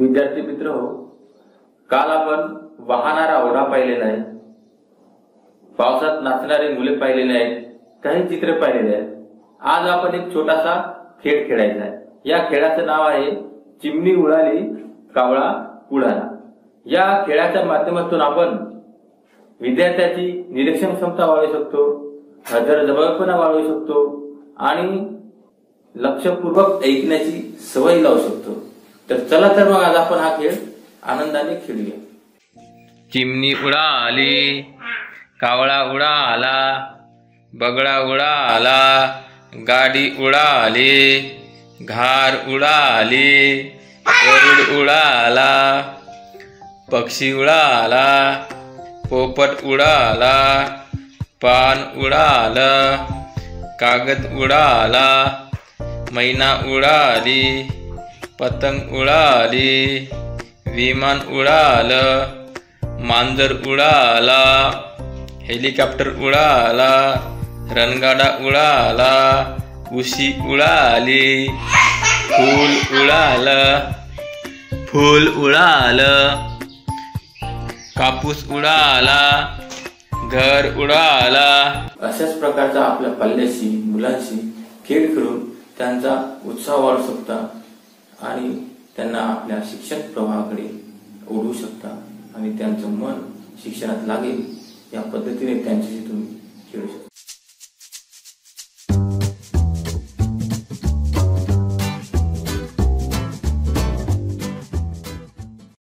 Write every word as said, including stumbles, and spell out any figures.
विद्यार्थी मित्र हो, काल आपण वाहणारा ओढा पाहिलेला आहे, पावसात नाचणारे मुले पाहिलेले आहेत, काही चित्र पाहिलेले आहेत. आज आपण एक छोटासा खेळ खेळायचा आहे. या खेळाचं नाव आहे चिमणी उडाली कावळा उडाला. या खेळाच्या माध्यमातून आपण विद्यार्थ्याची निरीक्षण क्षमता वाढवू शकतो, हजरजबाबीपणा वाढवू शकतो आणि लक्षपूर्वक ऐकण्याची सवय लावू शकतो. तर चला तर मग आज आपण हा खेळ आनंदाने खेळूया. चिमणी उडाली, कावळा उडाला, बगळा उडाला, गाडी उडाली, घार उडाली, गरुड उडाला, पक्षी उडाला, पोपट उडाला, पान उडालं, कागद उडाला, मैना उडाली, पतंग उडाली, विमान उडालं, मांजर उडाला, हेलिकॉप्टर उडाला, रणगाडा उडाला, उशी उडाली, फूल उडालं, फूल उडालं, कापूस उडाला, घर उडाला. अशाच प्रकारचा आपल्या पाल्याशी मुलांशी खेळ खेळून त्यांचा उत्साह वाढू शकता आणि त्यांना आपल्या शिक्षण प्रवाहाकडे ओढू शकता आणि त्यांचं मन शिक्षणात लागेल या पद्धतीने त्यांच्याशी तुम्ही खेळू शकता.